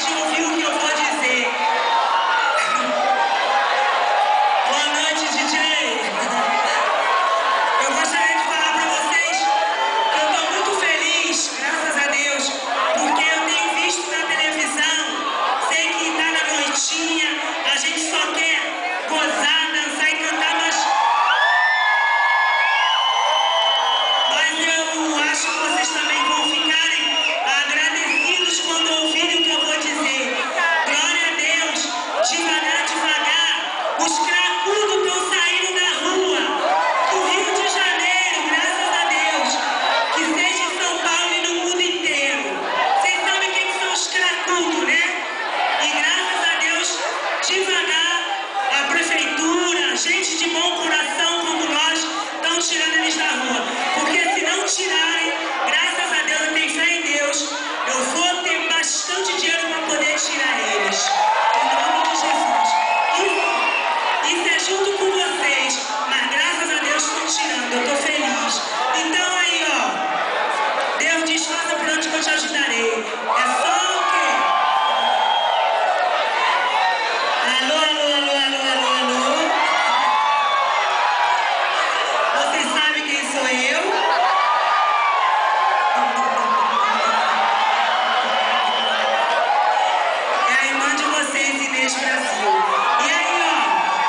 de ouvir o que eu vou dizer. Boa noite, DJ. Eu gostaria de falar para vocês que eu estou muito feliz, graças a Deus, porque eu tenho visto na televisão, sei que está na noitinha, a gente só quer gozar, dançar e cantar, mas eu acho que vocês também vão ficarem agradecidos quando ouvirem o que eu vou dizer. Glória a Deus, devagar, devagar, os cracudos estão saindo da rua, do Rio de Janeiro, graças a Deus, que seja em São Paulo e no mundo inteiro. Vocês sabem quem que são os cracudos, né? E graças a Deus, devagar, a prefeitura, gente de bom coração como nós, estão tirando eles da rua. Porque se não tirarem, graças a Deus, eu tenho fé em Deus, eu vou ter bastante dinheiro para poder tirar eles. Em nome de Jesus. Isso é junto com vocês, mas graças a Deus estão tirando, eu estou feliz. Então aí, ó, Deus diz, faça por onde que eu te ajudarei. É só o quê? Alô, alô, alô, alô, alô, alô. Vocês sabem quem sou eu? É a irmã de vocês, Inês Brasil. E aí, ó,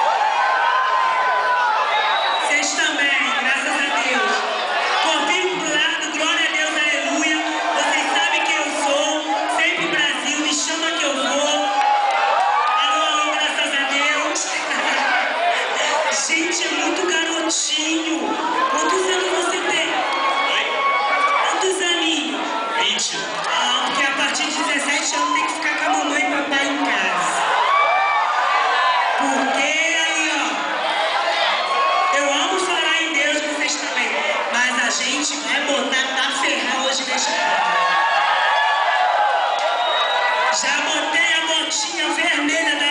vocês também, graças a Deus. Corpinho pro lado, glória a Deus, aleluia. Vocês sabem quem eu sou, sempre Brasil, me chama que eu vou. Alô, alô, graças a Deus. Gente, é muito garotinho. Quantos anos você tem? Quantos aninhos? 20. Ah, porque a partir de 17 anos tem que ficar com a mamãe e papai em casa. Porque aí, ó, eu amo falar em Deus, vocês também, mas a gente vai botar pra ferrar hoje neste canto. Já botei a botinha vermelha da